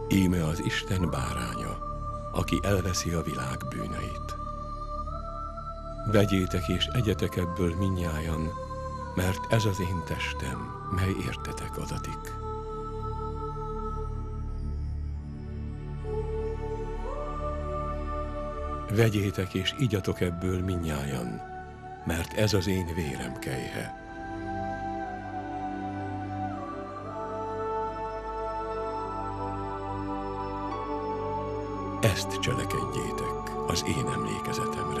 Íme az Isten báránya, aki elveszi a világ bűneit. Vegyétek és egyetek ebből mindnyájan, mert ez az én testem, mely értetek adatik. Vegyétek és igyatok ebből mindnyájan, mert ez az én vérem kelyhe. Ezt cselekedjétek az én emlékezetemre.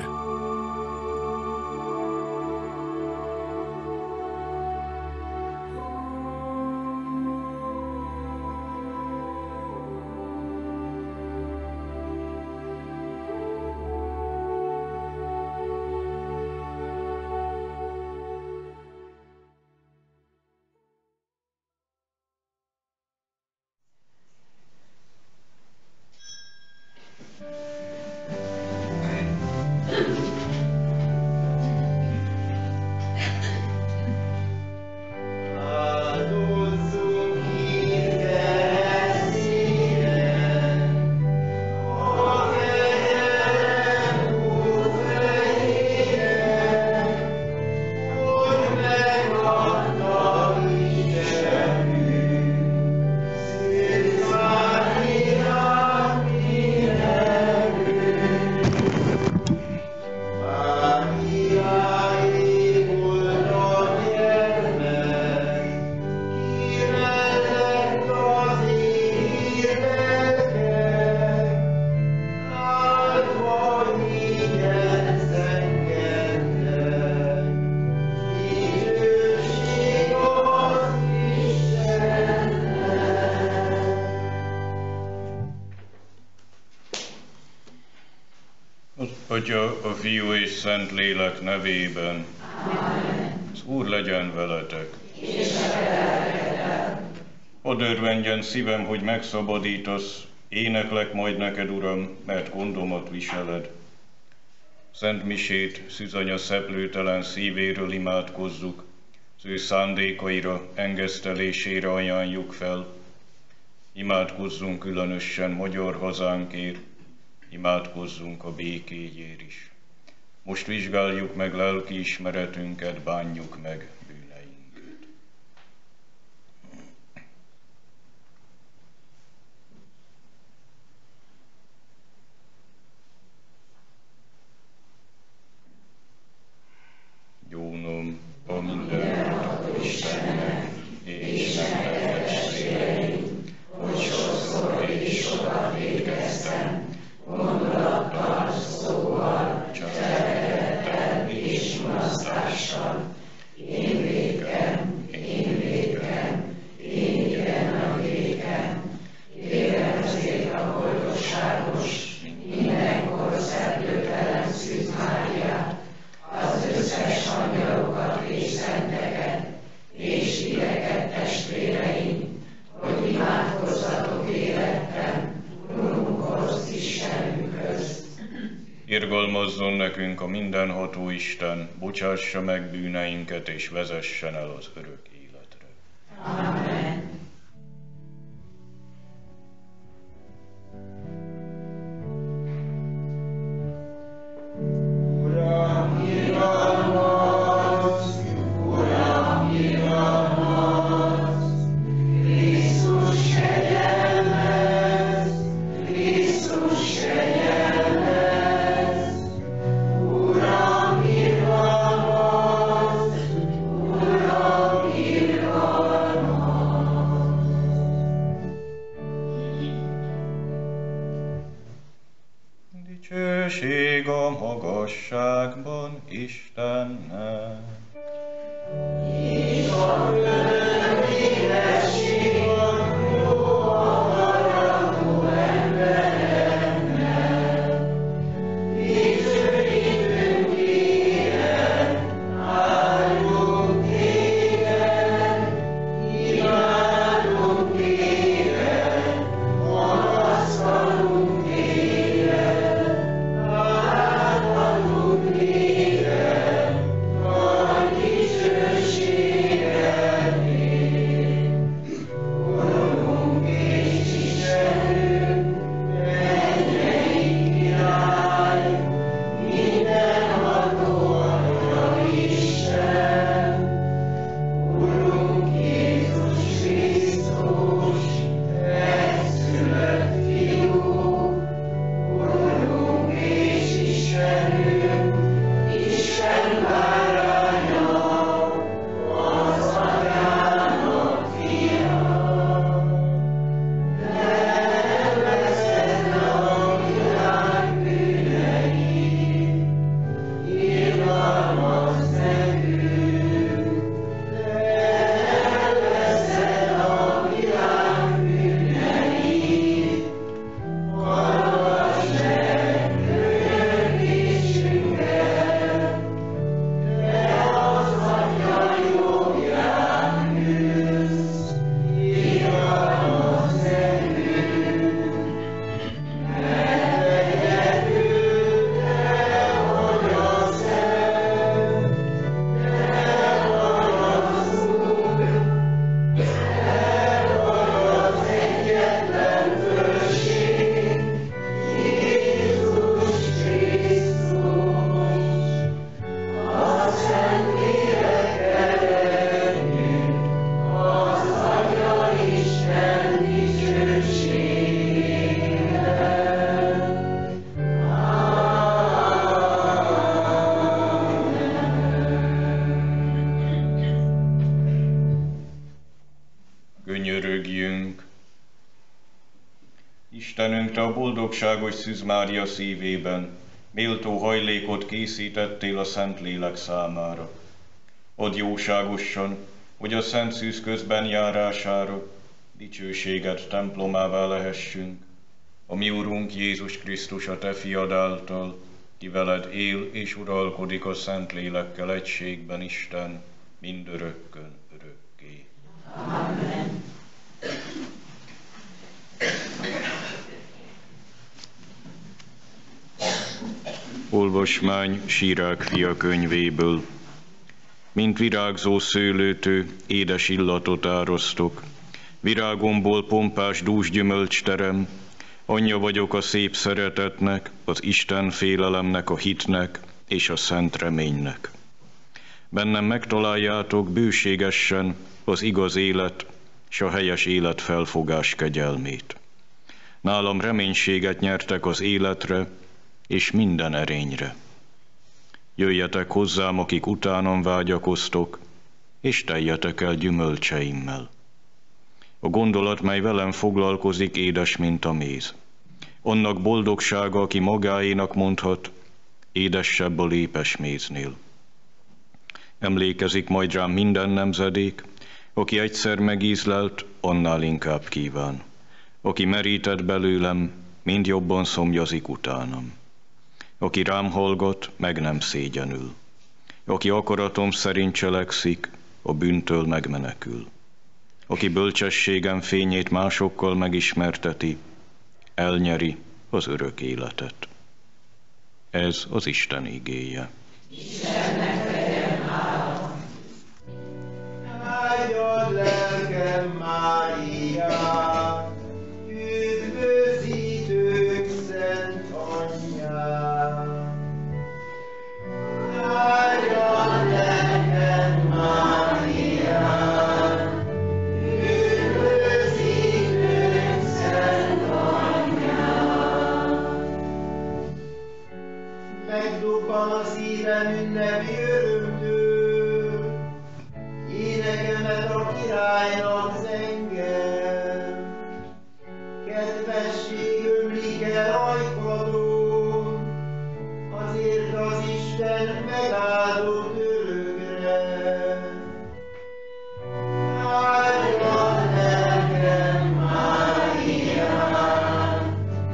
Atya, a Fiú és Szent Lélek nevében. Amen. Az Úr legyen veletek. És Hadd örvendjen szívem, hogy megszabadítasz, éneklek majd neked, Uram, mert gondomat viseled. Szent misét Szűzanya szeplőtelen szívéről imádkozzuk, az ő szándékaira, engesztelésére ajánljuk fel. Imádkozzunk különösen magyar hazánkért, imádkozzunk a békéjér is. Most vizsgáljuk meg lelki ismeretünket, bánjuk meg bűneinket. Gyónom a mindenható Istennek és neked testvéreim, hogy sokszor és sokat vétkeztem, gondolattal, szóval, cselekedettel és mulasztással. Én vétkem, én igen nagy vétkem. Kérem ezért a boldogságos, mindenkor szeplőtelen Szűz Máriát, az összes angyalokat és szenteket, és titeket testvéreim, hogy imádkozzatok élettem, Urunkhoz, Istenünkhöz. Irgalmazzon nekünk a mindenható Isten, bocsássa meg bűneinket és vezessen el az örök életre. Amen. Dicsőség a magasságban Istennek. könyörögjünk. Istenünk, Te a boldogságos Szűz Mária szívében méltó hajlékot készítettél a Szentlélek számára. Add jóságosan, hogy a Szent Szűz közben járására dicsőséged templomává lehessünk, a mi Urunk Jézus Krisztus a Te fiad által, ki veled él és uralkodik a Szentlélekkel egységben, Isten, mindörökkön örökké. Amen. Olvasmány Sirák fia könyvéből. Mint virágzó szőlőtő, édes illatot árasztok, virágomból pompás dús gyümölcs terem, anyja vagyok a szép szeretetnek, az Isten félelemnek, a hitnek és a szent reménynek. Bennem megtaláljátok bőségesen az igaz élet s a helyes életfelfogás kegyelmét. Nálam reménységet nyertek az életre és minden erényre. Jöjjetek hozzám, akik utánam vágyakoztok, és teljetek el gyümölcseimmel. A gondolat, mely velem foglalkozik, édes, mint a méz. Annak boldogsága, aki magáénak mondhat, édesebb a lépes méznél. Emlékezik majd rám minden nemzedék, aki egyszer megízlelt, annál inkább kíván. Aki merített belőlem, mind jobban szomjazik utánam. Aki rám hallgat, meg nem szégyenül. Aki akaratom szerint cselekszik, a bűntől megmenekül. Aki bölcsességem fényét másokkal megismerteti, elnyeri az örök életet. Ez az Isten igéje. Istennek legyen hála. Áldjon lelkem Máriát, üdvözítők szent anyját. Áldjon lelkem Máriát, üdvözítők szent anyját. Megdobban a szívem ünnepi örömtől, énekemet a királynak zengem. Kedvesség ömlik el ajkadon, azért az Isten megáldott örökre. Áldjon lelkem Máriát,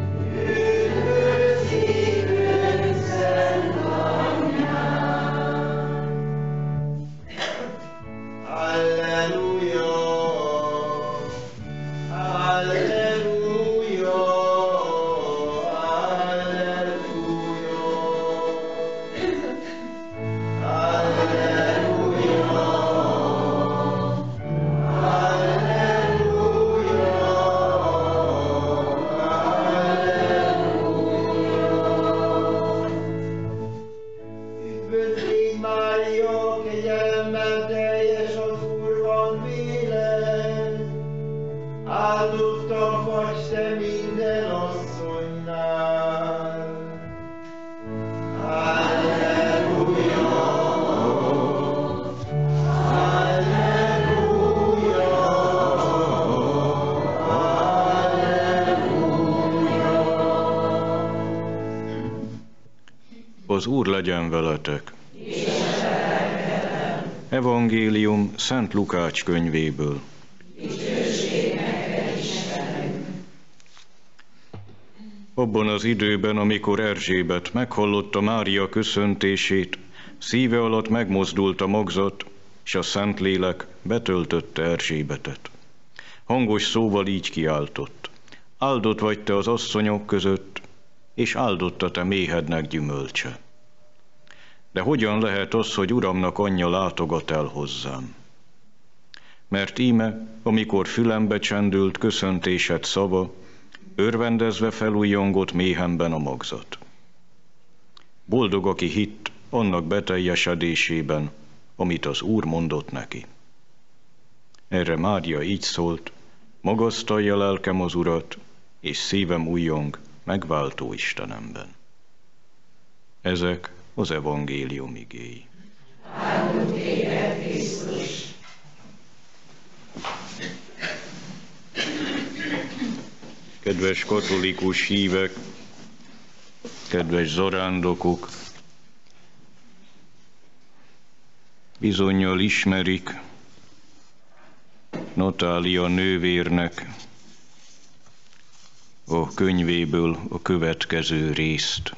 üdvözítők szent anyját. Alleluja, alleluja, Üdvözlégy Mária, kegyelemmel teljes, az Úr van véled. Áldottak vagy te minden asszonynál. Alleluja, alleluja, alleluja. Az Úr legyen veletek. Evangélium Szent Lukács könyvéből. Abban az időben, amikor Erzsébet meghallotta Mária köszöntését, szíve alatt megmozdult a magzat, s a Szentlélek betöltötte Erzsébetet. Hangos szóval így kiáltott: áldott vagy te az asszonyok között, és áldott a te méhednek gyümölcse. De hogyan lehet az, hogy Uramnak anyja látogat el hozzám? Mert íme, amikor fülembe csendült köszöntésed szava, örvendezve felújjongott méhemben a magzat. Boldog, aki hitt annak beteljesedésében, amit az Úr mondott neki. Erre Mária így szólt: magasztalja lelkem az Urat, és szívem újjong megváltó Istenemben. Ezek az evangélium igéi. Áldott téged, Krisztus! Kedves katolikus hívek, kedves zarándokok, bizonnyal ismerik Natália nővérnek a könyvéből a következő részt.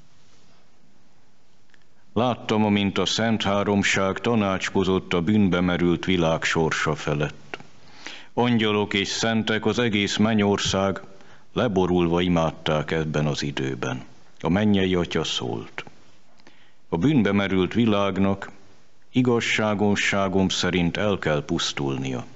Láttam, amint a Szent Háromság tanácskozott a bűnbe merült világ sorsa felett. Angyalok és szentek, az egész mennyország leborulva imádták ebben az időben. A mennyei Atya szólt: a bűnbe merült világnak igazságosságom szerint el kell pusztulnia.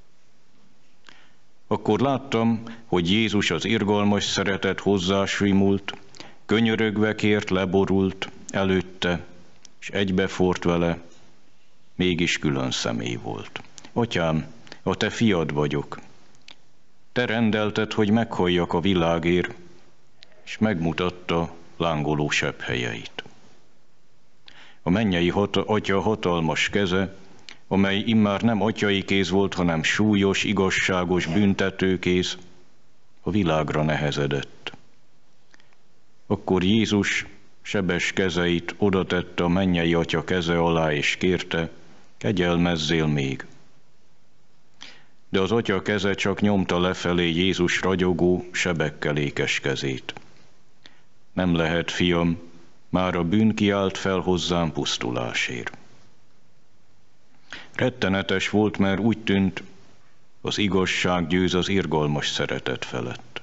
Akkor láttam, hogy Jézus az irgalmas szeretet hozzásimult, könyörögve kért, leborult előtte, és egybefort vele, mégis külön személy volt. Atyám, a te fiad vagyok. Te rendelted, hogy meghalljak a világért, és megmutatta lángoló sebhelyeit. A mennyei Atya hatalmas keze, amely immár nem atyai kéz volt, hanem súlyos, igazságos büntetőkéz, a világra nehezedett. Akkor Jézus sebes kezeit odatette a mennyei Atya keze alá, és kérte: kegyelmezzél még. De az Atya keze csak nyomta lefelé Jézus ragyogó, sebekkel ékes kezét. Nem lehet, fiam, már a bűn kiált fel hozzám pusztulásért. Rettenetes volt, mert úgy tűnt, az igazság győz az irgalmas szeretet felett.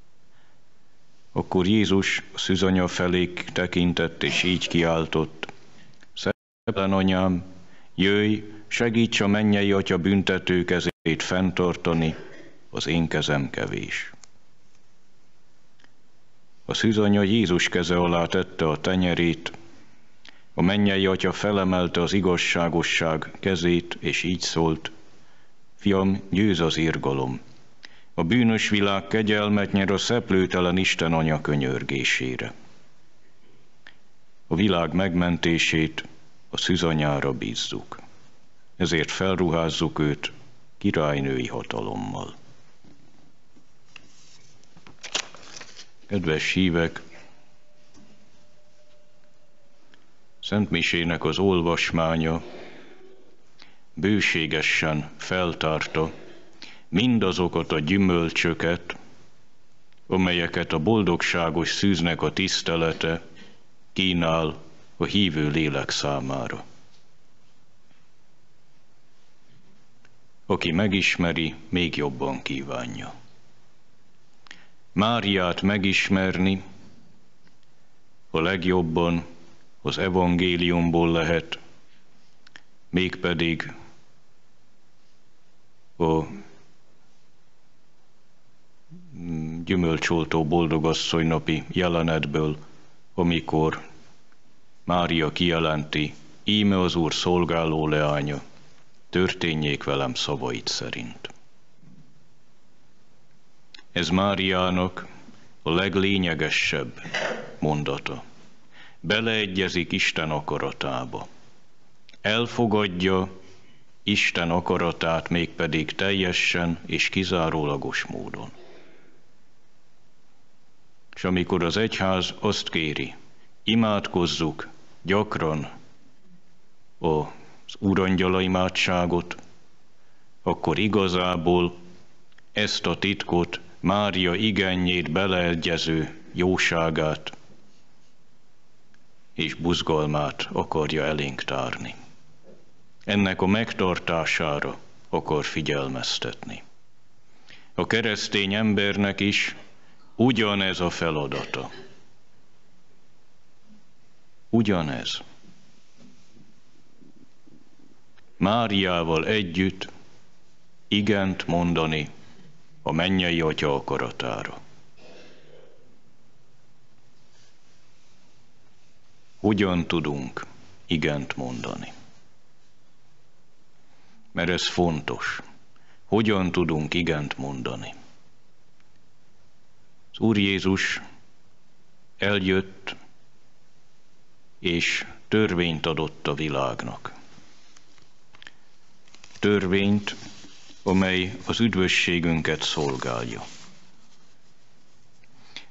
Akkor Jézus a szűzanya felé tekintett, és így kiáltott: szentelen anyám, jöjj, segíts a mennyei Atya büntető kezét fenntartani, az én kezem kevés. A szűzanya Jézus keze alá tette a tenyerét, a mennyei Atya felemelte az igazságosság kezét, és így szólt: fiam, győz az irgalom. A bűnös világ kegyelmet nyer a szeplőtelen Isten Anya könyörgésére. A világ megmentését a szűzanyára bízzuk. Ezért felruházzuk őt királynői hatalommal. Kedves hívek, Szentmisének az olvasmánya bőségesen feltárta mindazokat a gyümölcsöket, amelyeket a boldogságos szűznek a tisztelete kínál a hívő lélek számára. Aki megismeri, még jobban kívánja. Máriát megismerni a legjobban az evangéliumból lehet, mégpedig a gyümölcsoltó boldogasszony napi jelenetből, amikor Mária kijelenti: íme az Úr szolgáló leánya, történjék velem szavait szerint. Ez Máriának a leglényegesebb mondata. Beleegyezik Isten akaratába. Elfogadja Isten akaratát, mégpedig teljesen és kizárólagos módon. És amikor az egyház azt kéri, imádkozzuk gyakran az Úrangyala imádságot, akkor igazából ezt a titkot, Mária igennyét, beleegyező jóságát és buzgalmát akarja elénk tárni. Ennek a megtartására akar figyelmeztetni. A keresztény embernek is ugyanez a feladata. Ugyanez. Máriával együtt igent mondani a mennyei Atya akaratára. Hogyan tudunk igent mondani? Mert ez fontos. Hogyan tudunk igent mondani? Az Úr Jézus eljött, és törvényt adott a világnak. Törvényt, amely az üdvösségünket szolgálja.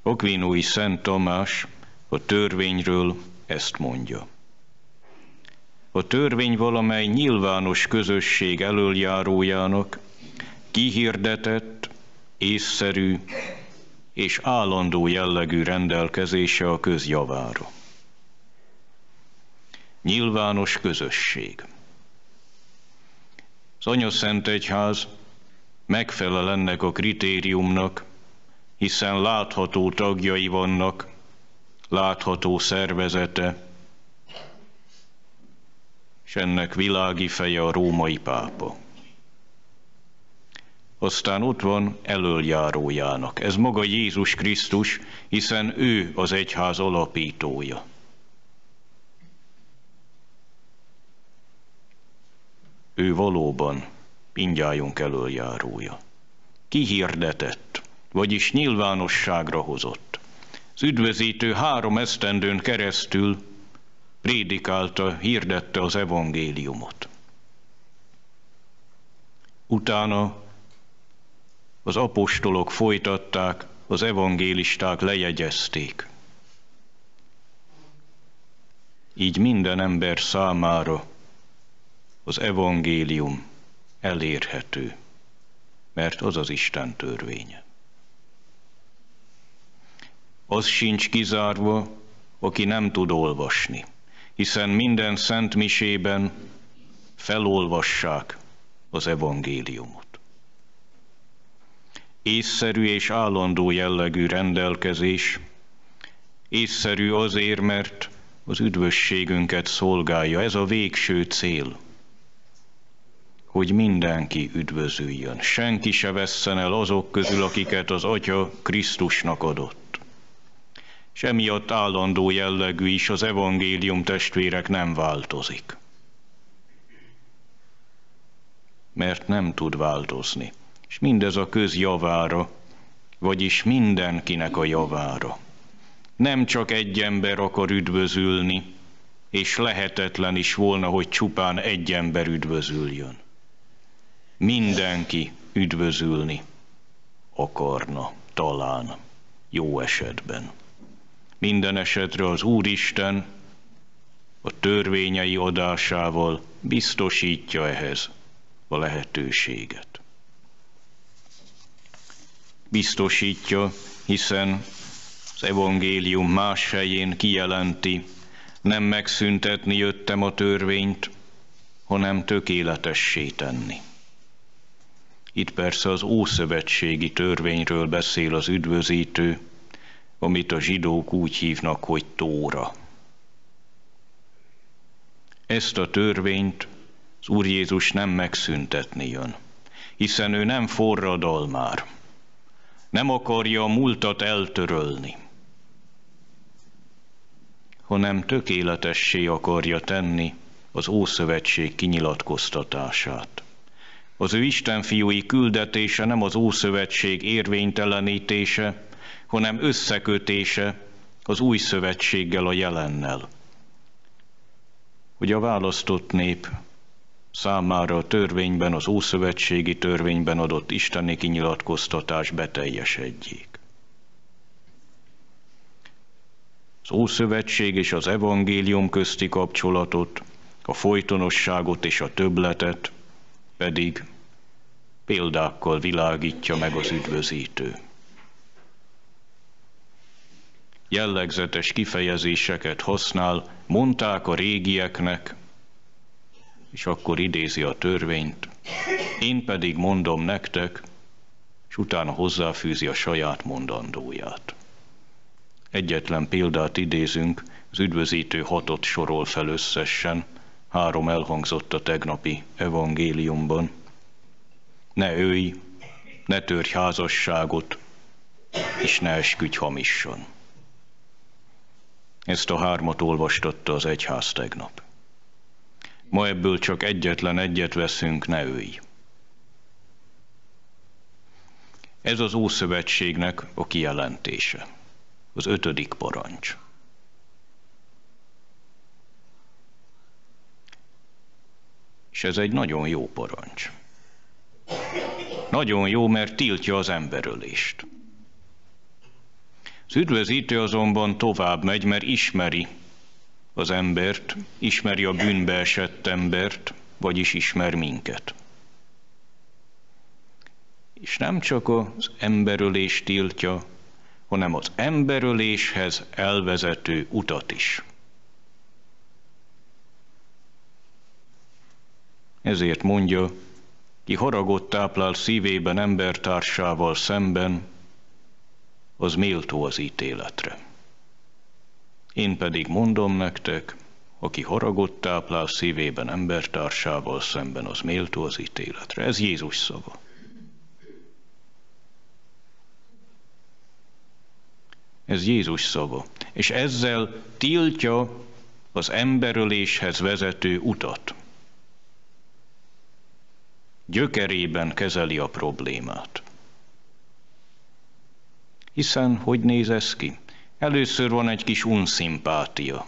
Akvinói Szent Tamás a törvényről ezt mondja. A törvény valamely nyilvános közösség elöljárójának kihirdetett, észszerű és állandó jellegű rendelkezése a közjavára. Nyilvános közösség. Az Anyaszentegyház megfelel ennek a kritériumnak, hiszen látható tagjai vannak, látható szervezete, és ennek világi feje a római pápa. Aztán ott van elöljárójának. Ez maga Jézus Krisztus, hiszen ő az egyház alapítója. Ő valóban mindnyájunk elöljárója. Kihirdetett, vagyis nyilvánosságra hozott. Az üdvözítő 3 esztendőn keresztül prédikálta, hirdette az evangéliumot. Utána az apostolok folytatták, az evangélisták lejegyezték. Így minden ember számára az evangélium elérhető, mert az az Isten törvénye. Az sincs kizárva, aki nem tud olvasni, hiszen minden szentmisében felolvassák az evangéliumot. Észszerű és állandó jellegű rendelkezés, észszerű azért, mert az üdvösségünket szolgálja. Ez a végső cél, hogy mindenki üdvözüljön. Senki se vesszen el azok közül, akiket az Atya Krisztusnak adott. És emiatt állandó jellegű is, az evangélium, testvérek, nem változik. Mert nem tud változni. És mindez a köz javára, vagyis mindenkinek a javára. Nem csak egy ember akar üdvözülni, és lehetetlen is volna, hogy csupán egy ember üdvözüljön. Mindenki üdvözülni akarna, talán, jó esetben. Minden esetre az Úristen a törvényei adásával biztosítja ehhez a lehetőséget. Biztosítja, hiszen az evangélium más helyén kijelenti, nem megszüntetni jöttem a törvényt, hanem tökéletessé tenni. Itt persze az ószövetségi törvényről beszél az üdvözítő, amit a zsidók úgy hívnak, hogy Tóra. Ezt a törvényt az Úr Jézus nem megszüntetni jön, hiszen ő nem forradalmár, nem akarja a múltat eltörölni, hanem tökéletessé akarja tenni az Ószövetség kinyilatkoztatását. Az ő istenfiúi küldetése nem az Ószövetség érvénytelenítése, hanem összekötése az Új Szövetséggel, a jelennel. Hogy a választott nép számára a törvényben, az ószövetségi törvényben adott isteni kinyilatkoztatás beteljesedjék. Az Ószövetség és az evangélium közti kapcsolatot, a folytonosságot és a többletet pedig példákkal világítja meg az üdvözítő. Jellegzetes kifejezéseket használ, mondták a régieknek, és akkor idézi a törvényt, én pedig mondom nektek, és utána hozzáfűzi a saját mondandóját. Egyetlen példát idézünk, az üdvözítő 6-ot sorol fel összesen, 3 elhangzott a tegnapi evangéliumban. Ne ölj, ne törj házasságot, és ne esküdj hamisan. Ezt a 3-at olvastatta az egyház tegnap. Ma ebből csak egyetlen egyet veszünk, ne ölj. Ez az Ószövetségnek a kijelentése, az 5. parancs. És ez egy nagyon jó parancs. Nagyon jó, mert tiltja az emberölést. Az üdvözítő azonban tovább megy, mert ismeri az embert, ismeri a bűnbe esett embert, vagyis ismer minket. És nem csak az emberölést tiltja, hanem az emberöléshez elvezető utat is. Ezért mondja, ki haragot táplál szívében embertársával szemben, az méltó az ítéletre. Én pedig mondom nektek, aki haragot táplál szívében embertársával szemben, az méltó az ítéletre. Ez Jézus szava. Ez Jézus szava. És ezzel tiltja az emberöléshez vezető utat. Gyökerében kezeli a problémát. Hiszen, hogy néz ez ki? Először van egy kis unszimpátia.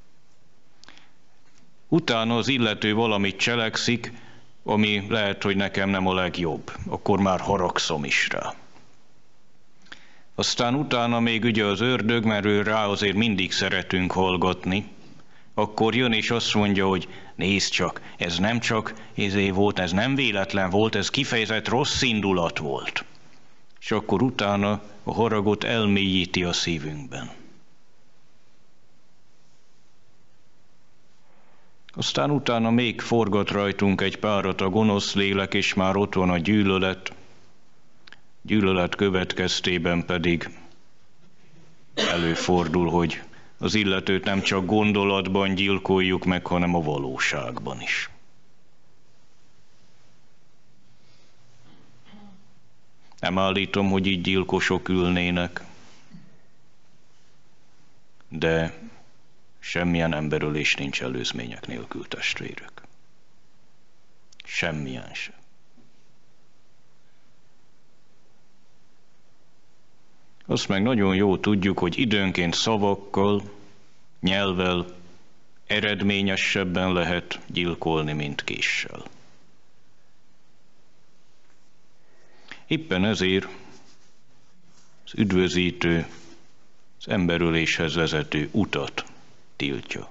Utána az illető valamit cselekszik, ami lehet, hogy nekem nem a legjobb. Akkor már haragszom is rá. Aztán utána még ugye az ördög, mert ő rá azért mindig szeretünk hallgatni, akkor jön és azt mondja, hogy nézd csak, ez nem csak volt, ez nem véletlen volt, ez kifejezett rossz indulat volt. És akkor utána a haragot elmélyíti a szívünkben. Aztán utána még forgat rajtunk egy párat a gonosz lélek, és már ott van a gyűlölet. Gyűlölet következtében pedig előfordul, hogy az illetőt nem csak gondolatban gyilkoljuk meg, hanem a valóságban is. Nem állítom, hogy így gyilkosok ülnének, de semmilyen emberölés nincs előzmények nélkül, testvérek. Semmilyen sem. Azt meg nagyon jól tudjuk, hogy időnként szavakkal, nyelvvel eredményesebben lehet gyilkolni, mint késsel. Éppen ezért az üdvözítő, az emberöléshez vezető utat tiltja.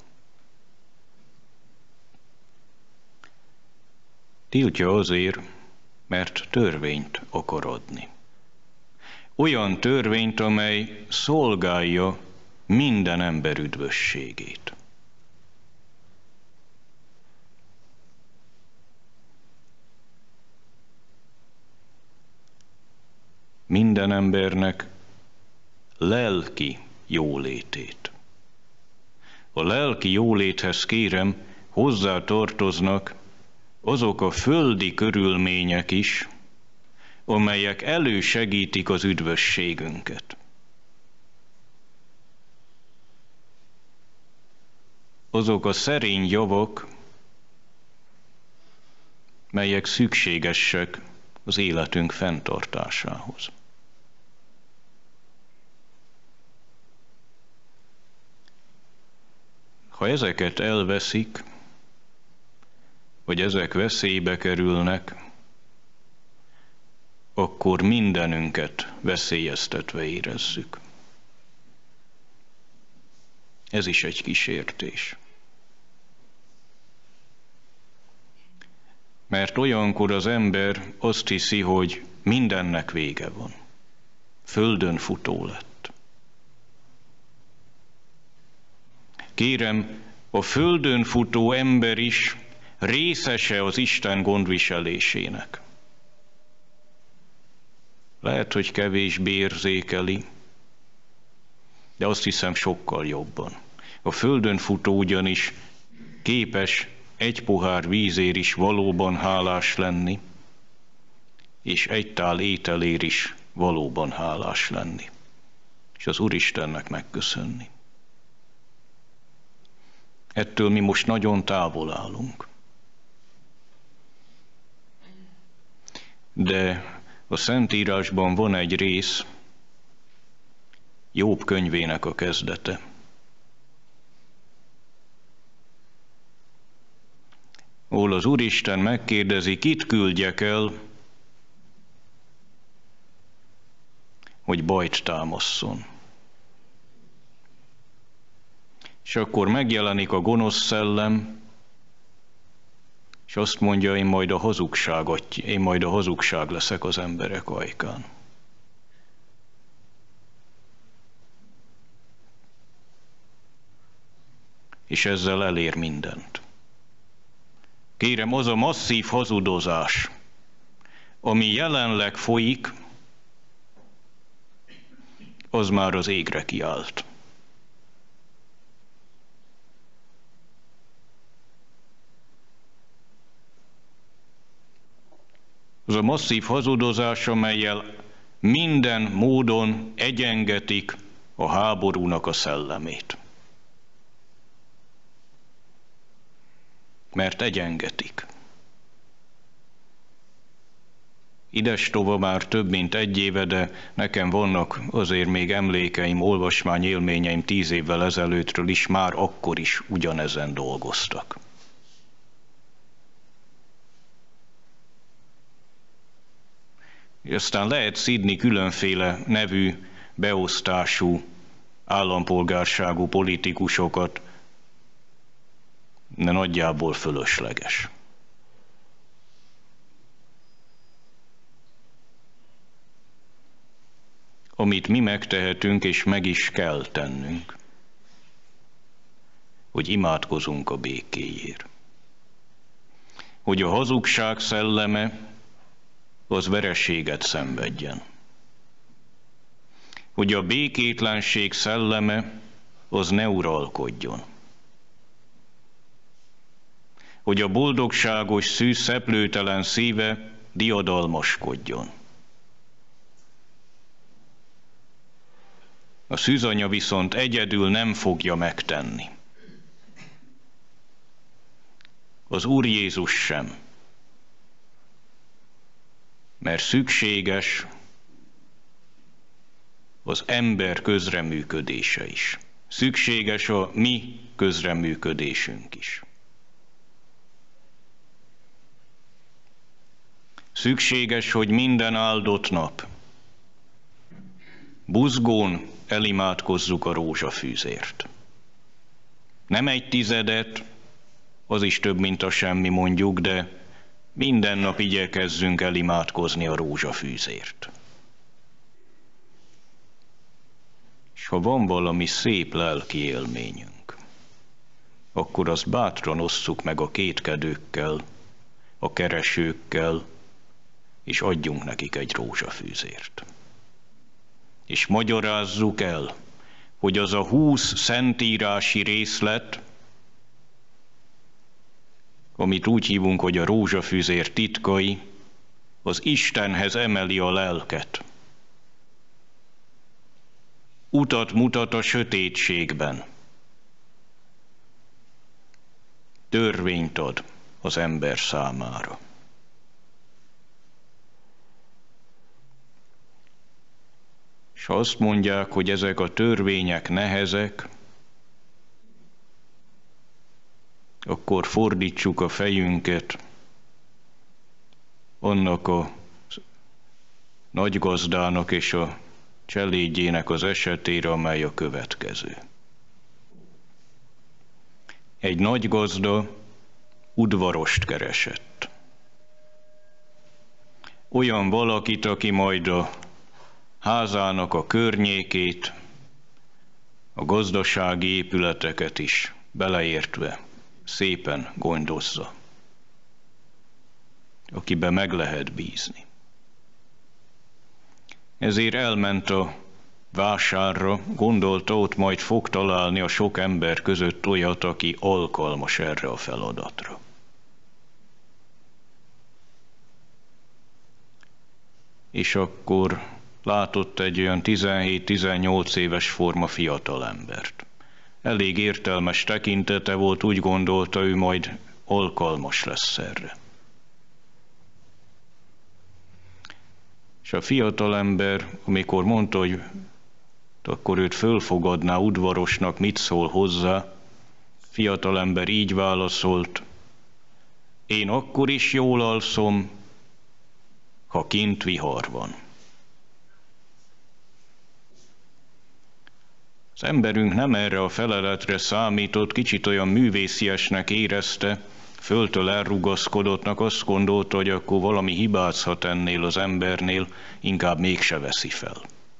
Tiltja azért, mert törvényt akar adni. Olyan törvényt, amely szolgálja minden ember üdvösségét. Minden embernek lelki jólétét. A lelki jóléthez, kérem, hozzá tartoznak azok a földi körülmények is, amelyek elősegítik az üdvösségünket. Azok a szerény javak, melyek szükségesek az életünk fenntartásához. Ha ezeket elveszik, vagy ezek veszélybe kerülnek, akkor mindenünket veszélyeztetve érezzük. Ez is egy kísértés. Mert olyankor az ember azt hiszi, hogy mindennek vége van. Földön futó lett. Kérem, a földön futó ember is részese az Isten gondviselésének. Lehet, hogy kevésbé érzékeli, de azt hiszem sokkal jobban. A földön futó ugyanis képes egy pohár vízért is valóban hálás lenni, és egy tál ételért is valóban hálás lenni, és az Úristennek megköszönni. Ettől mi most nagyon távol állunk. De a Szentírásban van egy rész, Jobb könyvének a kezdete. Ahol az Úristen megkérdezi, kit küldjek el, hogy bajt támasszon. És akkor megjelenik a gonosz szellem, és azt mondja, én majd a hazugság leszek az emberek ajkán. És ezzel elér mindent. Kérem, az a masszív hazudozás, ami jelenleg folyik, az már az égre kiállt. Az a masszív hazudozás, amellyel minden módon egyengetik a háborúnak a szellemét. Mert egyengetik. Idestova már több mint 1 éve, de nekem vannak azért még emlékeim, olvasmányélményeim 10 évvel ezelőttről is, már akkor is ugyanezen dolgoztak. Aztán lehet szidni különféle nevű, beosztású, állampolgárságú politikusokat, de nagyjából fölösleges. Amit mi megtehetünk, és meg is kell tennünk, hogy imádkozunk a békéért. Hogy a hazugság szelleme az vereséget szenvedjen. Hogy a békétlenség szelleme az ne uralkodjon. Hogy a boldogságos szűz szeplőtelen szíve diadalmaskodjon. A szűzanya viszont egyedül nem fogja megtenni. Az Úr Jézus sem. Mert szükséges az ember közreműködése is. Szükséges a mi közreműködésünk is. Szükséges, hogy minden áldott nap buzgón elimádkozzuk a rózsafűzért. Nem 1/10, az is több, mint a semmi mondjuk, de minden nap igyekezzünk elimádkozni a rózsafűzért. És ha van valami szép lelki élményünk, akkor azt bátran osszuk meg a kétkedőkkel, a keresőkkel, és adjunk nekik egy rózsafűzért. És magyarázzuk el, hogy az a 20 szentírási részlet, amit úgy hívunk, hogy a rózsafűzér titkai, az Istenhez emeli a lelket. Utat mutat a sötétségben. Törvényt ad az ember számára. És ha azt mondják, hogy ezek a törvények nehezek, akkor fordítsuk a fejünket annak a nagygazdának és a cselédjének az esetére, amely a következő. Egy nagy gazda udvarost keresett. Olyan valakit, aki majd a házának a környékét, a gazdasági épületeket is beleértve szépen gondozza, akiben meg lehet bízni. Ezért elment a vásárra, gondolta, ott majd fog találni a sok ember között olyat, aki alkalmas erre a feladatra. És akkor látott egy olyan 17-18 éves forma fiatalembert. Elég értelmes tekintete volt, úgy gondolta, ő majd alkalmas lesz erre. És a fiatalember, amikor mondta, hogy akkor őt fölfogadná udvarosnak, mit szól hozzá, fiatalember így válaszolt: én akkor is jól alszom, ha kint vihar van. Az emberünk nem erre a feleletre számított, kicsit olyan művésziesnek érezte, földtől elrugaszkodottnak, azt gondolta, hogy akkor valami hibázhat ennél az embernél, inkább mégse veszi fel.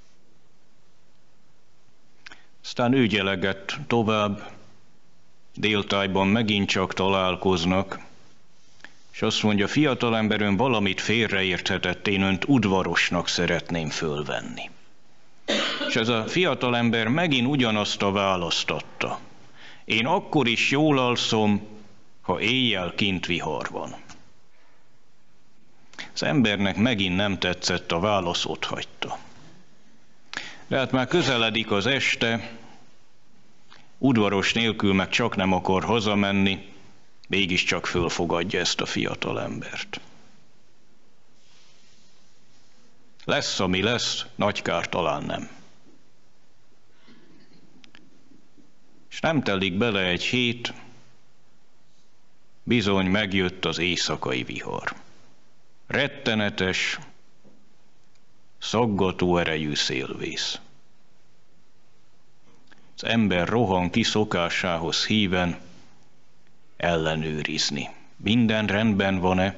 Aztán ő gyelegett tovább, déltájban megint csak találkoznak, és azt mondja, fiatalember, ön valamit félreérthetett, én önt udvarosnak szeretném fölvenni. És ez a fiatalember megint ugyanazt a választ adta. Én akkor is jól alszom, ha éjjel kint vihar van. Az embernek megint nem tetszett a válasz, otthagyta. De hát már közeledik az este, udvaros nélkül meg csak nem akar hazamenni, mégiscsak fölfogadja ezt a fiatalembert. Lesz, ami lesz, nagy kár talán nem. És nem telik bele egy hét, bizony megjött az éjszakai vihar. Rettenetes, szaggató erejű szélvész. Az ember rohan ki szokásához híven ellenőrizni. Minden rendben van-e?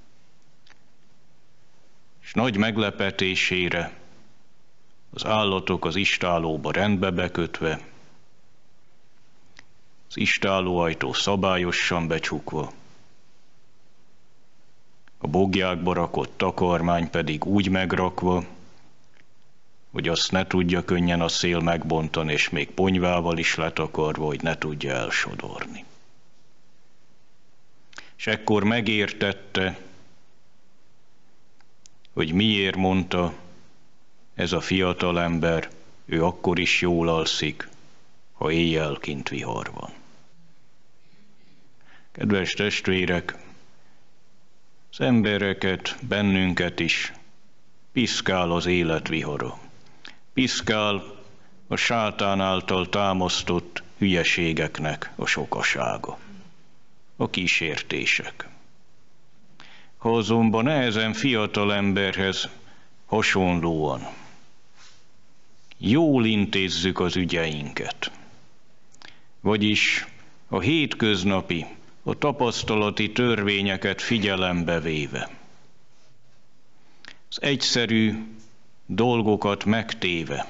És nagy meglepetésére az állatok az istállóba rendbe bekötve, az istállóajtó szabályosan becsukva, a bogjákba rakott takarmány pedig úgy megrakva, hogy azt ne tudja könnyen a szél megbontani, és még ponyvával is letakarva, hogy ne tudja elsodorni. És ekkor megértette, hogy miért mondta ez a fiatalember, ő akkor is jól alszik, ha éjjel kint vihar van. Kedves testvérek, az embereket, bennünket is piszkál az élet vihara. Piszkál a sátán által támasztott hülyeségeknek a sokasága, a kísértések. Ha azonban ezen fiatal emberhez hasonlóan jól intézzük az ügyeinket, vagyis a hétköznapi, a tapasztalati törvényeket figyelembe véve, az egyszerű dolgokat megtéve,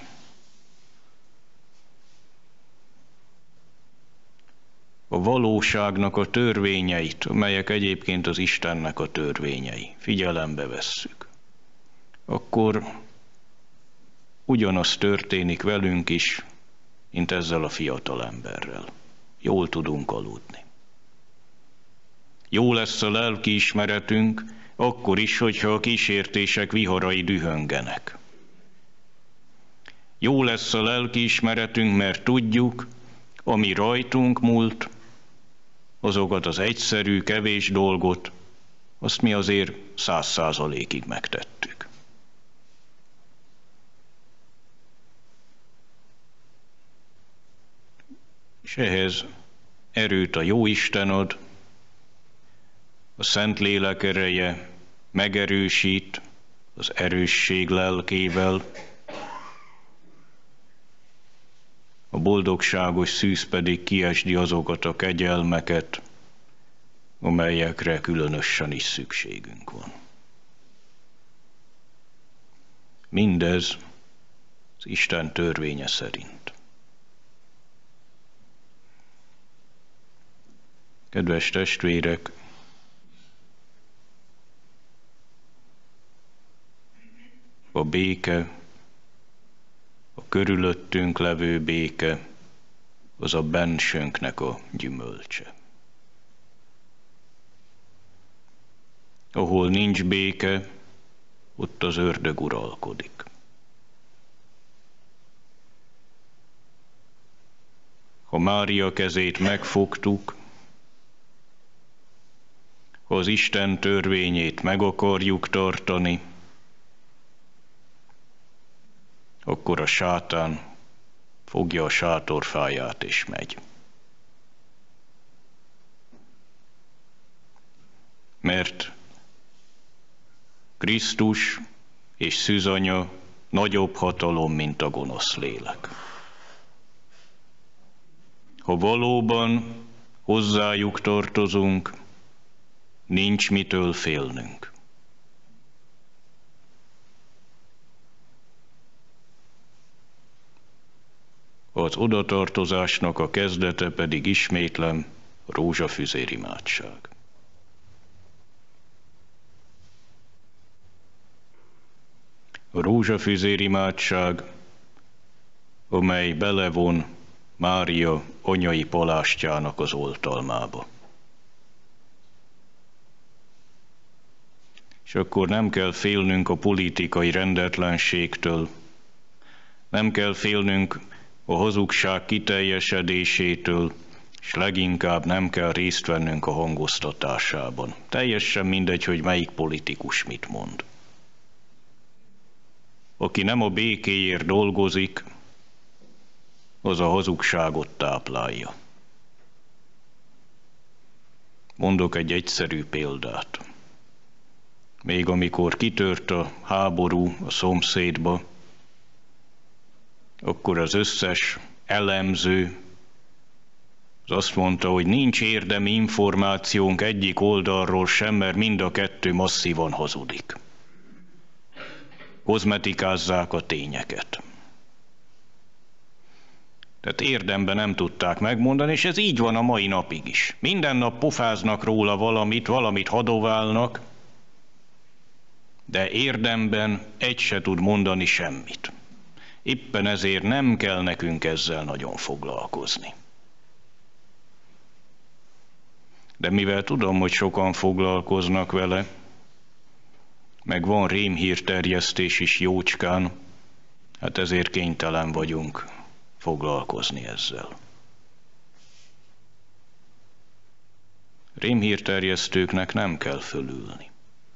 a valóságnak a törvényeit, amelyek egyébként az Istennek a törvényei, figyelembe vesszük, akkor ugyanaz történik velünk is, mint ezzel a fiatalemberrel. Jól tudunk aludni. Jó lesz a lelkiismeretünk, akkor is, hogyha a kísértések viharai dühöngenek. Jó lesz a lelkiismeretünk, mert tudjuk, ami rajtunk múlt, azokat az egyszerű, kevés dolgot, azt mi azért 100%-ig megtettük. És ehhez erőt a Jóisten ad, a Szentlélek ereje megerősít az erősség lelkével, a boldogságos szűz pedig kiesdi azokat a kegyelmeket, amelyekre különösen is szükségünk van. Mindez az Isten törvénye szerint. Kedves testvérek, a béke, a körülöttünk levő béke, az a bensőnknek a gyümölcse. Ahol nincs béke, ott az ördög uralkodik. Ha Mária kezét megfogtuk, ha az Isten törvényét meg akarjuk tartani, akkor a sátán fogja a sátorfáját és megy. Mert Krisztus és szűzanya nagyobb hatalom, mint a gonosz lélek. ha valóban hozzájuk tartozunk, nincs mitől félnünk. Az odatartozásnak a kezdete pedig, ismétlem, rózsafüzérimádság. A rózsafüzérimádság, amely belevon Mária anyai palástjának az oltalmába. És akkor nem kell félnünk a politikai rendetlenségtől, nem kell félnünk a hazugság kiteljesedésétől, és leginkább nem kell részt vennünk a hangoztatásában. Teljesen mindegy, hogy melyik politikus mit mond. Aki nem a békéért dolgozik, az a hazugságot táplálja. Mondok egy egyszerű példát. Még amikor kitört a háború a szomszédba, akkor az összes elemző az azt mondta, hogy nincs érdemi információnk egyik oldalról sem, mert mind a kettő masszívan hazudik. Kozmetikázzák a tényeket. Tehát érdemben nem tudták megmondani, és ez így van a mai napig is. Minden nap pofáznak róla valamit hadoválnak, de érdemben egy se tud mondani semmit. Éppen ezért nem kell nekünk ezzel nagyon foglalkozni. De mivel tudom, hogy sokan foglalkoznak vele, meg van rémhírterjesztés is jócskán, hát ezért kénytelen vagyunk foglalkozni ezzel. Rémhírterjesztőknek nem kell fölülni.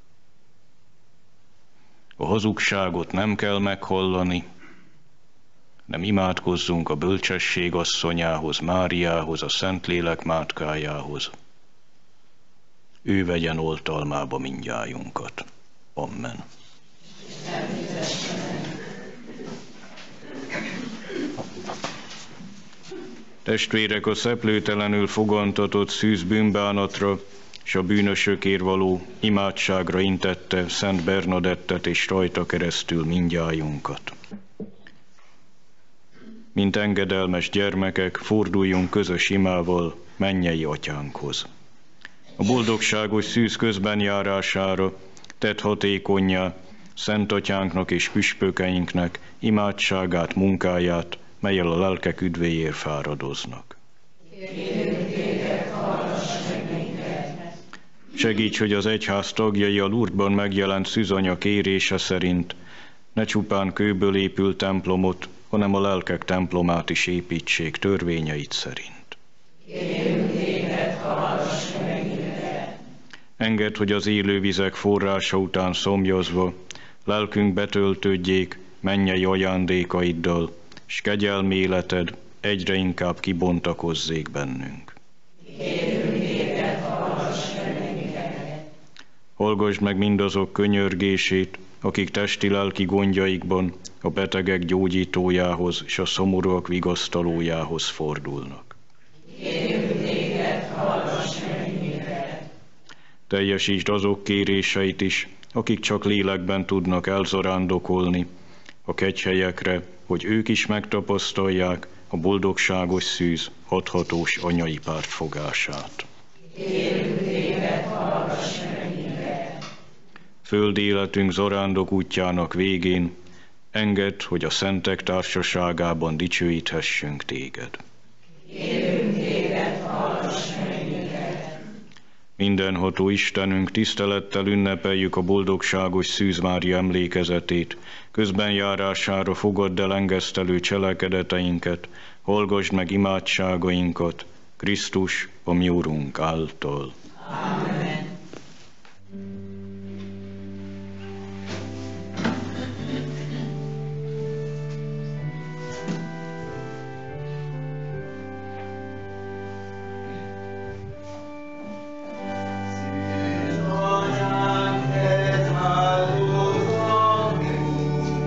A hazugságot nem kell meghallani, nem imádkozzunk a bölcsesség asszonyához, Máriához, a Szentlélek mátkájához. Ő vegyen oltalmába mindnyájunkat. Amen. Testvérek, a szeplőtelenül fogantatott szűz bűnbánatra és a bűnösökért való imádságra intette Szent Bernadettet és rajta keresztül mindnyájunkat. Mint engedelmes gyermekek, forduljunk közös imával mennyei atyánkhoz. A boldogságos szűz közbenjárására tett hatékonnyá Szent Atyánknak és püspökeinknek imádságát, munkáját, mellyel a lelkek üdvéért fáradoznak. Segíts, hogy az egyház tagjai a Lourdesban megjelent szűzanya kérése szerint ne csupán kőből épült templomot, hanem a lelkek templomát is építsék törvényeit szerint. Engedd, hogy az élő vizek forrása után szomjazva lelkünk betöltődjék mennyei ajándékaiddal, s kegyelmi életed egyre inkább kibontakozzék bennünk. Hallgass meg mindazok könyörgését, akik testi-lelki gondjaikban a betegek gyógyítójához és a szomorúak vigasztalójához fordulnak. Teljesítsd azok kéréseit is, akik csak lélekben tudnak elzarándokolni a kegyhelyekre, hogy ők is megtapasztalják a boldogságos szűz, hathatós anyai pártfogását. Földi életünk zarándok útjának végén engedd, hogy a szentek társaságában dicsőíthessünk téged. Mindenható Istenünk, tisztelettel ünnepeljük a boldogságos Szűz Mária emlékezetét, közbenjárására fogadd el engesztelő cselekedeteinket, hallgassd meg imádságainkat, Krisztus, a mi Urunk által. Amen.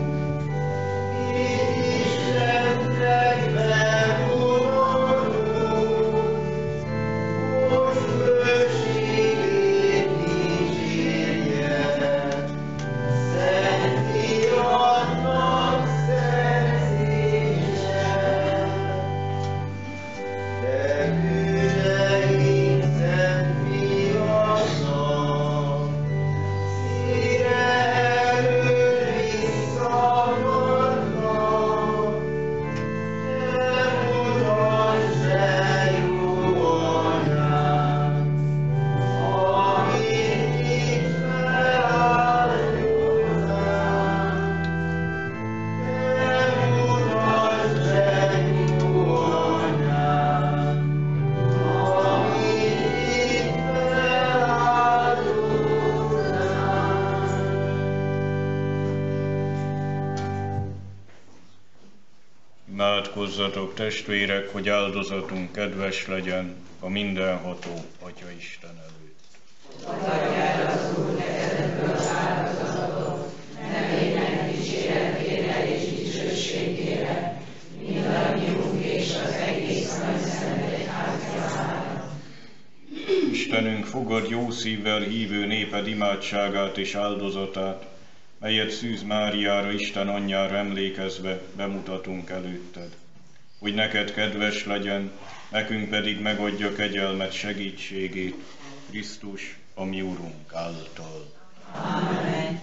Istennek megvonulunk, Imádkozzatok, testvérek, hogy áldozatunk kedves legyen a mindenható Atya Isten előtt. Adjál az Úr neked ebből az áldozatot, nevének dicséretére és dicsőségére, mindannyiunk és az egész nagyszent egyház javára. Istenünk, fogad jó szívvel hívő néped imádságát és áldozatát, melyet Szűz Máriára, Isten anyjára emlékezve bemutatunk előtted. Hogy neked kedves legyen, nekünk pedig megadja kegyelmet, segítségét, Krisztus, a mi Urunk által. Amen.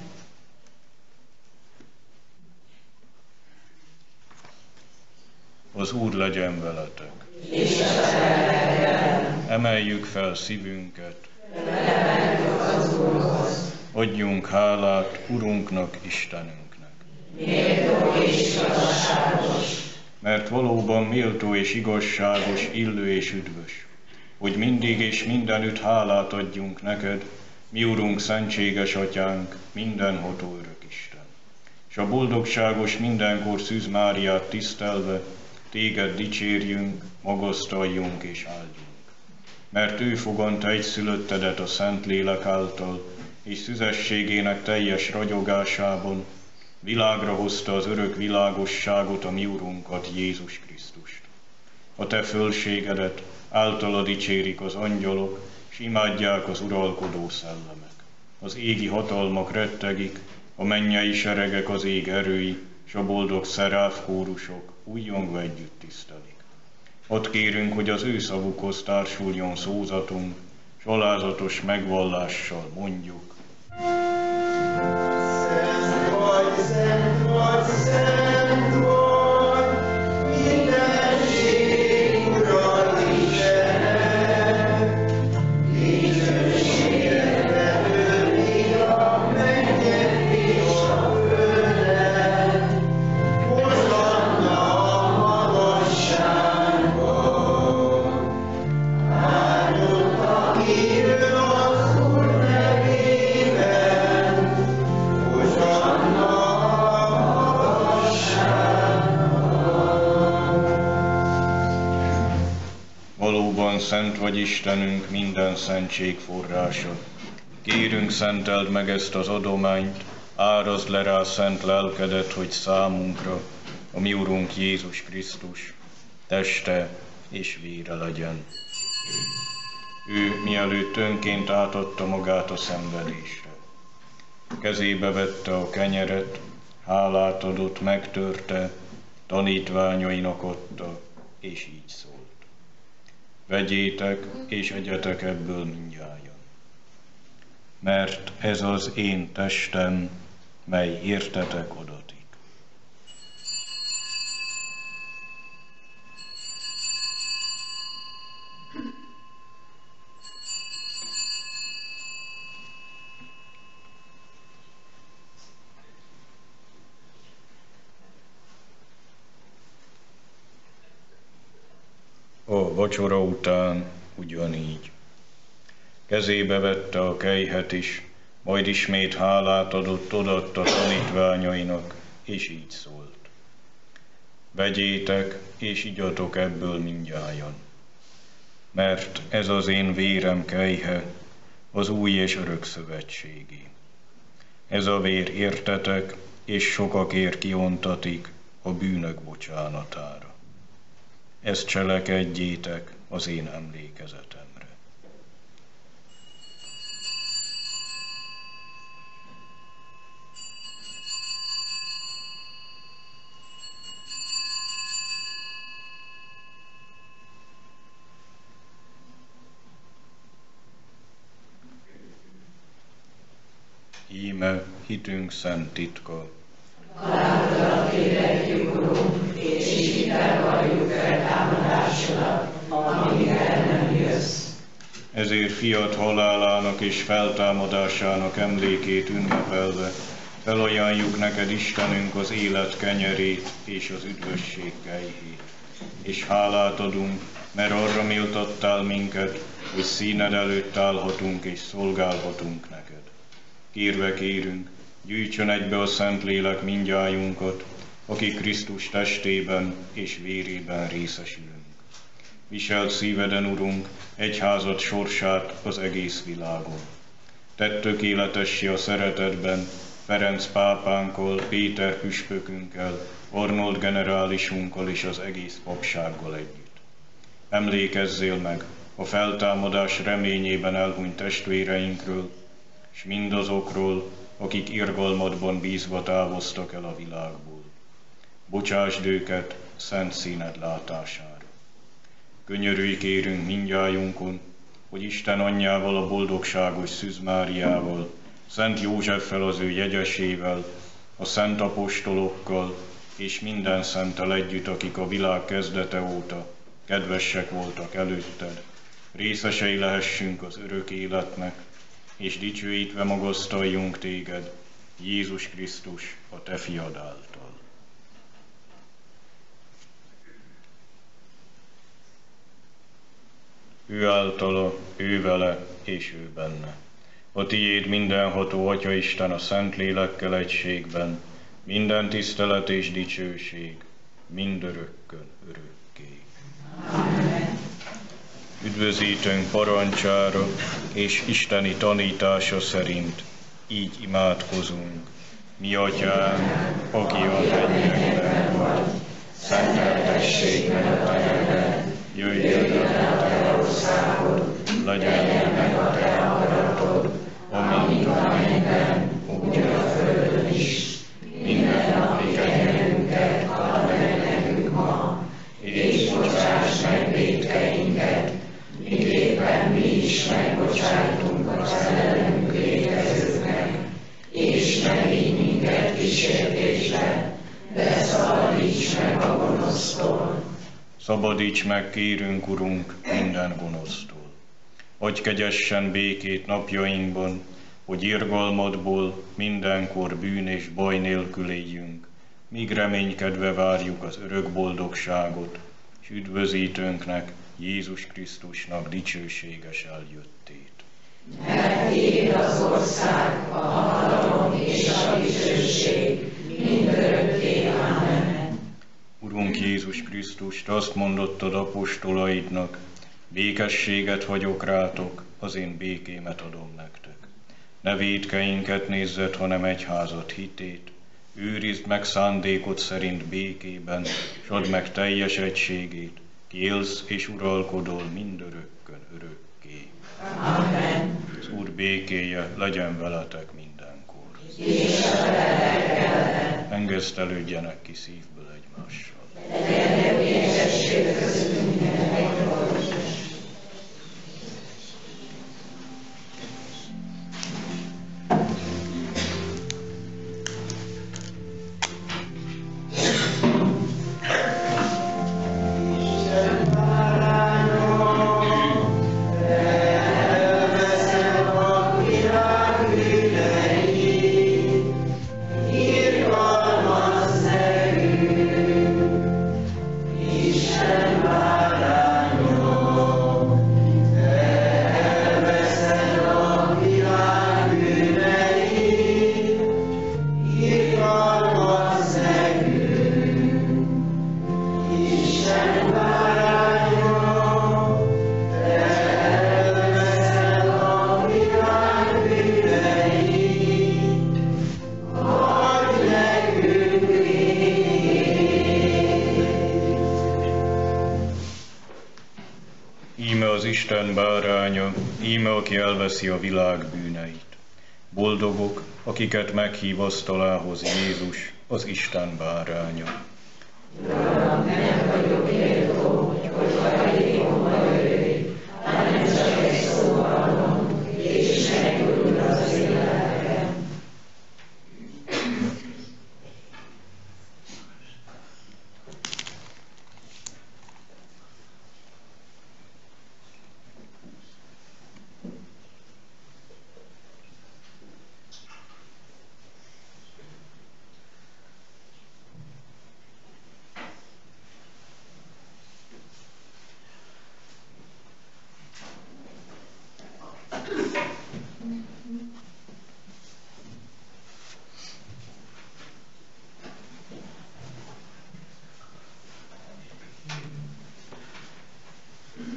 Az Úr legyen veletek. És a szeretettel Emeljük fel szívünket. felemeljük az Úrhoz, Adjunk hálát Urunknak, Istenünknek. méltó és igazságos, Mert valóban méltó és igazságos, illő és üdvös, hogy mindig és mindenütt hálát adjunk neked, mi Urunk, szentséges Atyánk, mindenható örök Isten. És a boldogságos mindenkor Szűz Máriát tisztelve, téged dicsérjünk, magasztaljunk és áldjunk. Mert ő fogant egyszülöttedet a Szentlélek által, és szüzességének teljes ragyogásában világra hozta az örök világosságot, a mi Urunkat, Jézus Krisztust. A te fölségedet általa dicsérik az angyalok, s imádják az uralkodó szellemek. Az égi hatalmak rettegik, a mennyei seregek, az ég erői, s a boldog szeráf kórusok újjongva együtt tisztelik. Ott kérünk, hogy az ő szavukhoz társuljon szózatunk, s alázatos megvallással mondjuk. Szent vagy, szent vagy, szent vagy, mindenség Ura Istenem, dicsőséget öli a mennyek és a földet, hozanna a magasságban. Áldott, aki jön az Úr nevében, hozanna a magasságban. Valóban szent vagy Istenünk, minden szentség forrása. Kérünk, szenteld meg ezt az adományt, árazd le rá szent lelkedet, hogy számunkra a mi Urunk Jézus Krisztus teste és vére legyen. Ő mielőtt önként átadta magát a szenvedésre. Kezébe vette a kenyeret, hálát adott, megtörte, tanítványainak adta, és így szólt. Vegyétek és egyetek ebből mindnyájan. Mert ez az én testem, mely értetek adatik. A vacsora után ugyanígy. Kezébe vette a kelyhet is, majd ismét hálát adott, odaadta tanítványainak, és így szólt. Vegyétek, és igyatok ebből mindnyájan. Mert ez az én vérem kelyhe, az új és örök szövetségé. Ez a vér értetek, és sokakért kiontatik a bűnök bocsánatára. Ezt cselekedjétek az én emlékezetemre. Íme hitünk szent titka. Halálodra kéretjük, Urunk, és hittel valljuk feltámadásodat, amíg el nem jössz. Ezért fiat halálának és feltámadásának emlékét ünnepelve felajánljuk neked, Istenünk, az élet kenyerét és az üdvösség kejhét. És hálát adunk, mert arra méltattál minket, hogy színed előtt állhatunk és szolgálhatunk neked. Kérve kérünk, gyűjtsön egybe a Szentlélek mindnyájunkat, akik Krisztus testében és vérében részesülünk. Viselt szíveden, Urunk, egyházad sorsát az egész világon. Tedd tökéletessé a szeretetben Ferenc pápánkkal, Péter püspökünkkel, Arnold generálisunkkal és az egész papsággal együtt. Emlékezzél meg a feltámadás reményében elhunyt testvéreinkről, és mindazokról, akik irgalmadban bízva távoztak el a világból. Bocsásd őket szent színed látására. Könyörülj kérünk mindnyájunkon, hogy Isten anyjával, a boldogságos Szűz Máriával, Szent Józseffel, az ő jegyesével, a szent apostolokkal és minden szenttel együtt, akik a világ kezdete óta kedvesek voltak előtted, részesei lehessünk az örök életnek, és dicsőítve magasztaljunk téged, Jézus Krisztus, a te fiad által. Ő általa, ő vele és ő benne. A tiéd mindenható Atya Isten a Szent Lélekkel egységben, minden tisztelet és dicsőség, mindörökkön örökké. Amen. Üdvözítőnk parancsára és isteni tanítása szerint így imádkozunk. Mi Atyánk, aki a mennyekben vagy, szenteltessék meg a te neved, jöjjön el a te országod, legyen meg a te akaratod, amint a mennyben, úgy a földön is. Minden napi kenyerünket add meg nekünk ma, és bocsáss meg vétkeinket, miképpen mi is megbocsájtunk az ellenünk vétkezőknek, és ne vigy minket kísértésbe, de szabadíts meg a gonosztól. Szabadíts meg, kérünk, Urunk, minden gonosztól. Adj kegyessen békét napjainkban, hogy irgalmadból mindenkor bűn és baj nélkül éljünk, míg reménykedve várjuk az örök boldogságot, és üdvözítőnknek, Jézus Krisztusnak dicsőséges eljöttét. Mert tiéd az ország, a hatalom és a dicsőség, mindörökké. Amen. Urunk Jézus Krisztus, azt mondottad apostolaidnak, békességet hagyok rátok, az én békémet adom nektek. Ne vétkeinket nézzed, hanem egyházat hitét, őrizd meg szándékod szerint békében, s add meg teljes egységét, ki élsz és uralkodol mindörökkön örökké. Amen. Az Úr békéje legyen veletek mindenkor. És a lelkedet. Engesztelődjenek ki szívből egymással. Legyen békesség köztünk mindenkor. Isten báránya, íme aki elveszi a világ bűneit. Boldogok, akiket meghív asztalához Jézus, az Isten báránya. Uram, nem vagyok méltó, hogy hajlékomba jöjj, hanem csak egy szóval mondd, és meggyógyul az én lelkem.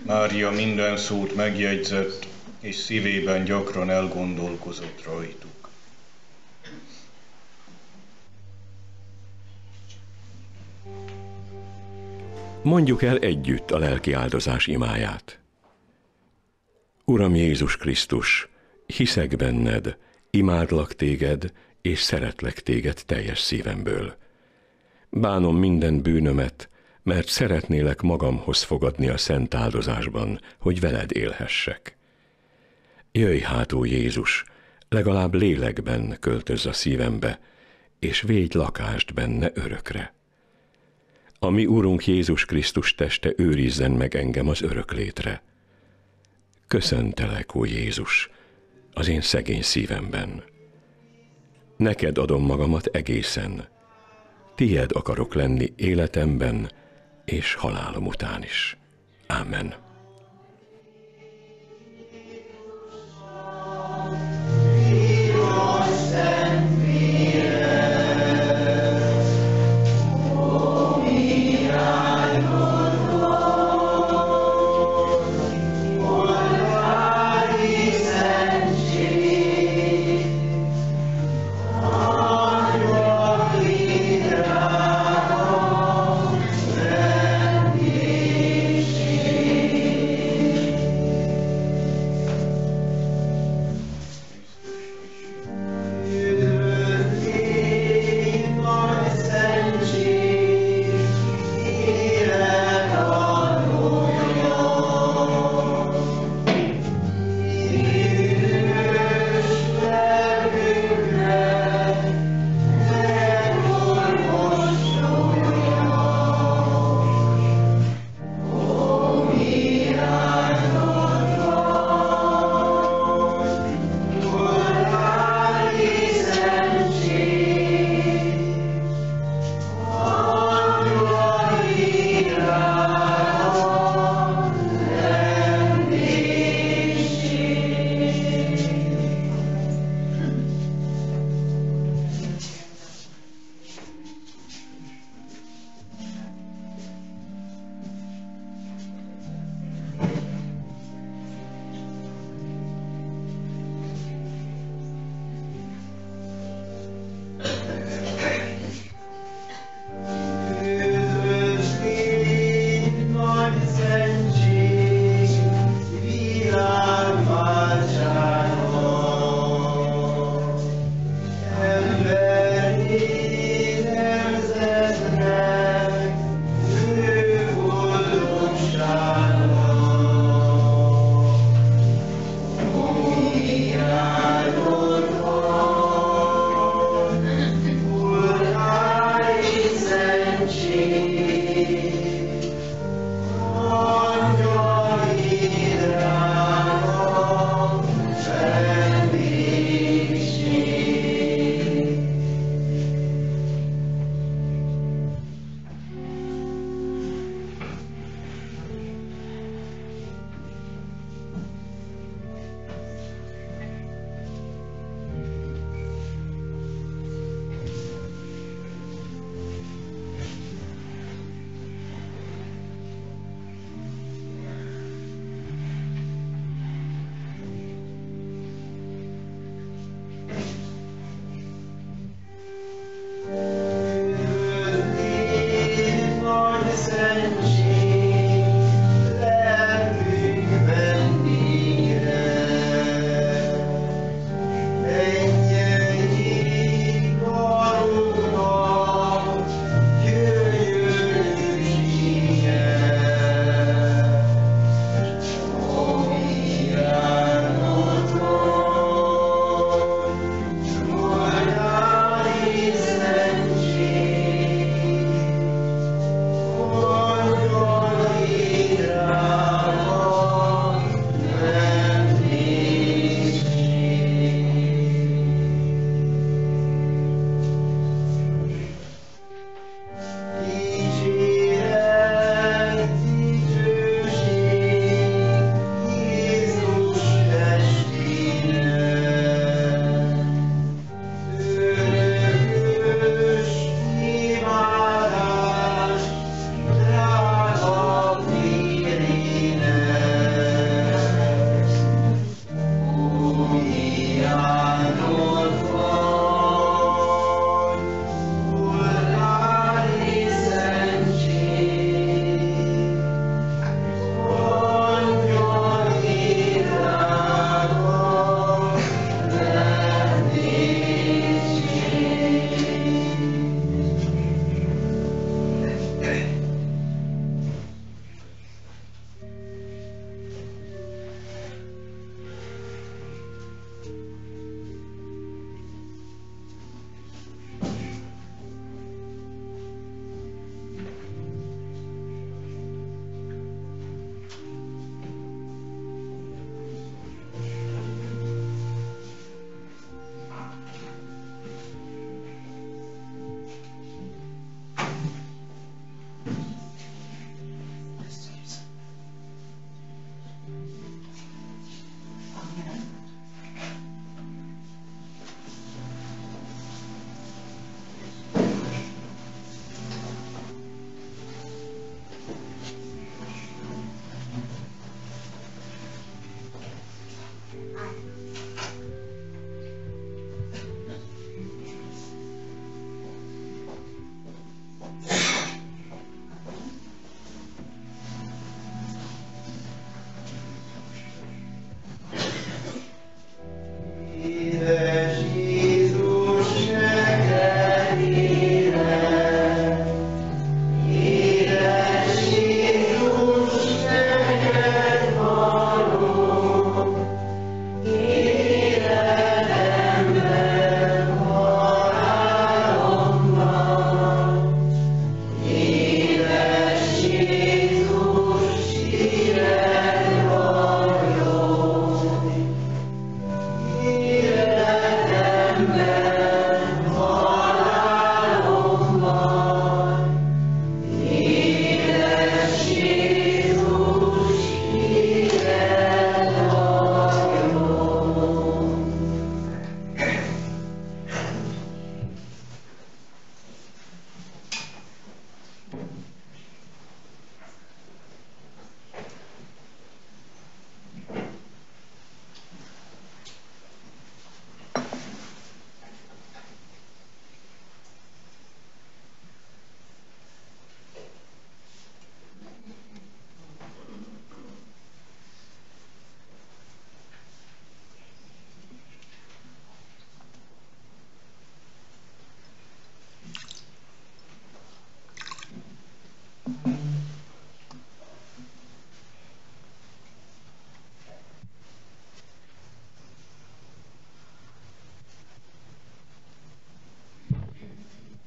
Mária minden szót megjegyzett, és szívében gyakran elgondolkozott rajtuk. Mondjuk el együtt a lelki áldozás imáját. Uram Jézus Krisztus, hiszek benned, imádlak téged, és szeretlek téged teljes szívemből. Bánom minden bűnömet, mert szeretnélek magamhoz fogadni a szent áldozásban, hogy veled élhessek. Jöjj hát, ó Jézus, legalább lélekben költözz a szívembe, és védj lakást benne örökre. A mi Úrunk Jézus Krisztus teste őrizzen meg engem az örök létre. Köszöntelek, ó Jézus, az én szegény szívemben. Neked adom magamat egészen. Tied akarok lenni életemben és halálom után is. Amen. Amen.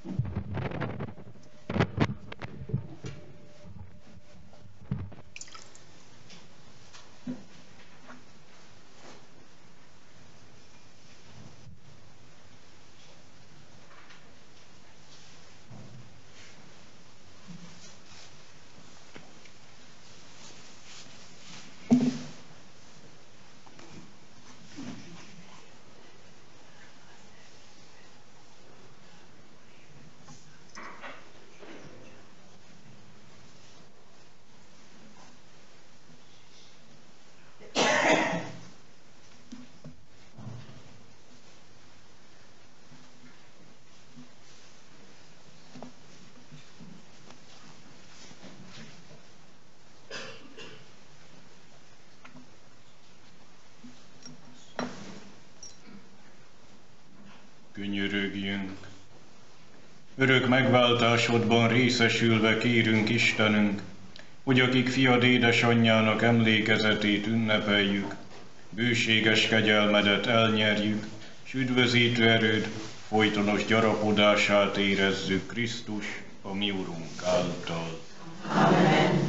Könyörögjünk! Örök megváltásodban részesülve kérünk Istenünk, hogy akik fiad édesanyjának emlékezetét ünnepeljük, bőséges kegyelmedet elnyerjük, s üdvözítő erőd folytonos gyarapodását érezzük Krisztus, a mi Urunk által. Amen.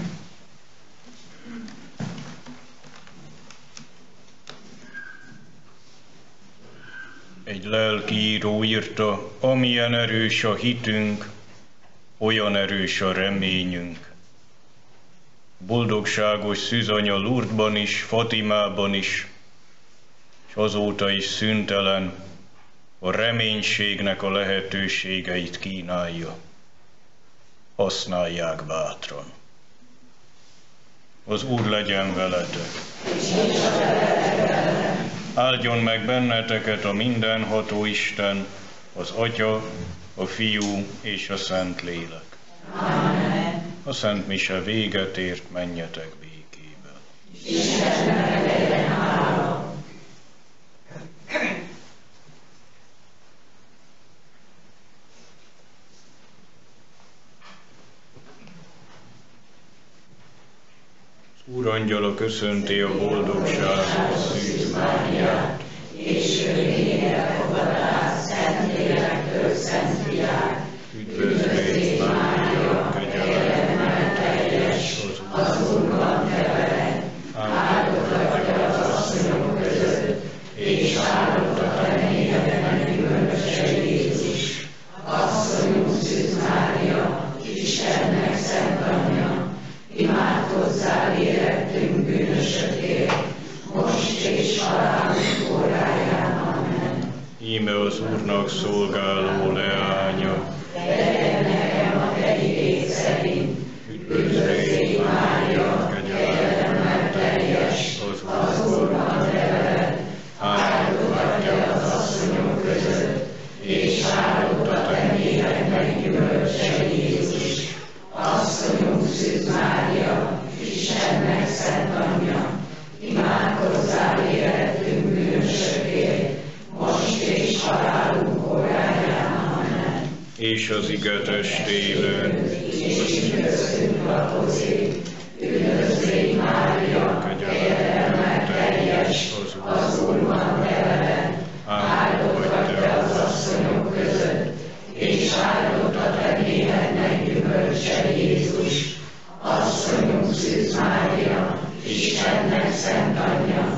Egy lelkiíró írta, amilyen erős a hitünk, olyan erős a reményünk. Boldogságos szűzanya Lourdesban is, Fatimában is, és azóta is szüntelen a reménységnek a lehetőségeit kínálja. Használják bátran. Az Úr legyen veletek. Áldjon meg benneteket a mindenható Isten, az Atya, a Fiú és a Szentlélek. Amen. A Szent Mise véget ért, menjetek békében. Istennek legyen hála. Úr angyala köszönti a boldogságot, szűz Máriát, és örvényére fogadás, Szentlélektől Szent Fiát, üdvözlégy Mária, kegyelemmel teljes, az Úr van te veled, áldott vagy az asszonyok között, és áldott a te méhedben gyümölcse Jézus. Asszonyunk Szűz Mária, Istennek szent anyja, imádkozzál érettünk bűnösökért, most és halálunk óráján. Amen. íme az Úrnak szolgáló leánya, Legyen nekem a te igéd szerint, üdvözlégy Mária, kegyelemmel teljes, az Úr van te veled, áldott vagy te az asszonyok között, és áldott a te méhedben gyümölcse Jézus. Asszonyunk Szűz Mária, Istennek szent anyja, imádkozzál érettünk bűnösökért, most és halálunk óráján. Amen. és az ige testében, És üdvözlünk lakozik, üdvözlégy Mária, kegyelemmel teljes, az Úr van te veled, áldott vagy te az asszonyok között, és áldott a te méhednek gyümölcse Jézus. Asszonyunk Szűz Mária, Istennek szent anyja,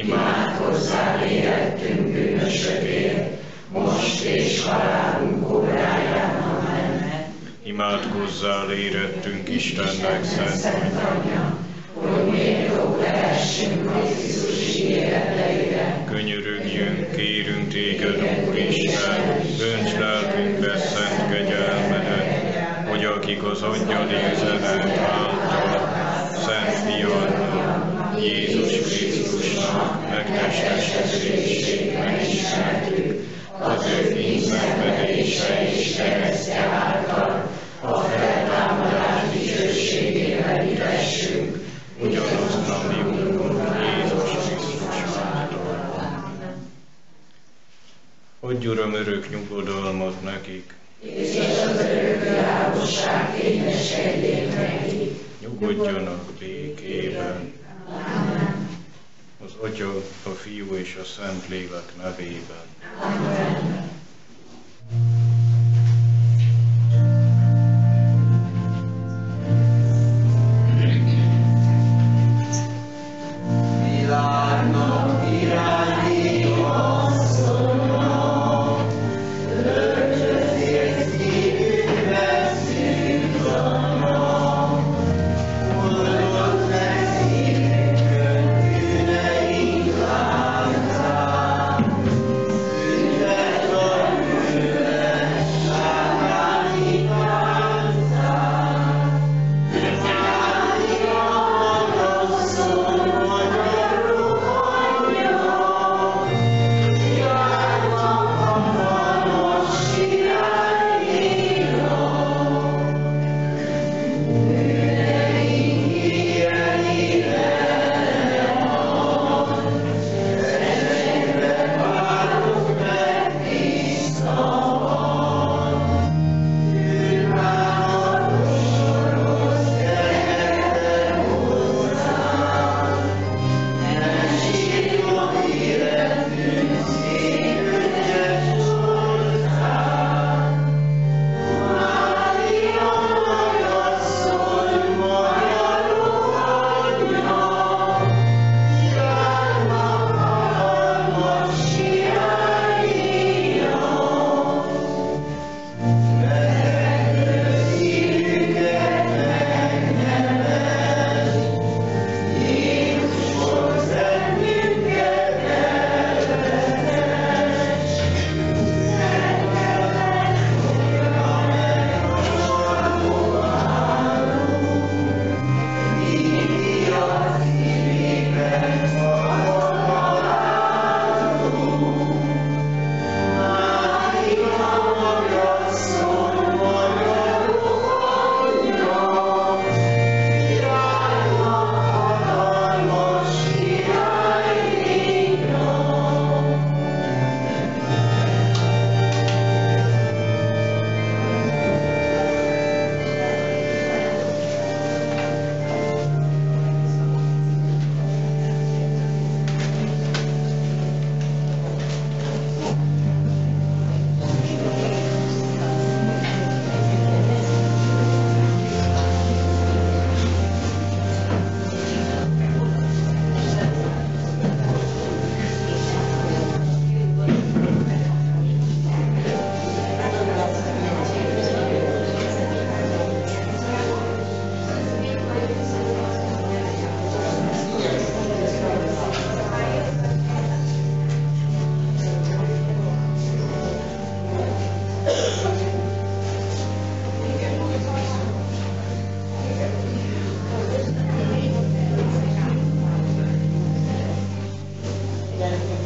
imádkozzál érettünk bűnösökért, most és halálunk óráján. Amen. imádkozzál érettünk Istennek szent Anyja, hogy méltók lehessünk Krisztus ígéreteire. Könyörögjünk, kérünk téged, Úristen, dönts lelkünkbe szent kegyelmedet, hogy akik az angyali üzenet által Szent Fiadnak, Jézus Krisztusnak megtestesítését megismertük, az ő kényszenvedése és keresztje által a feltámadás dicsőségével hitessünk, ugyanazon a mi Úrunk Jézus Krisztus által. Adj, Uram, örök nyugodalmat nekik, És az örökvilágosság kényeskedjék neki. nyugodjanak békében. Amen. Az Atya, a Fiú és a Szentlélek nevében. Amen. mindennek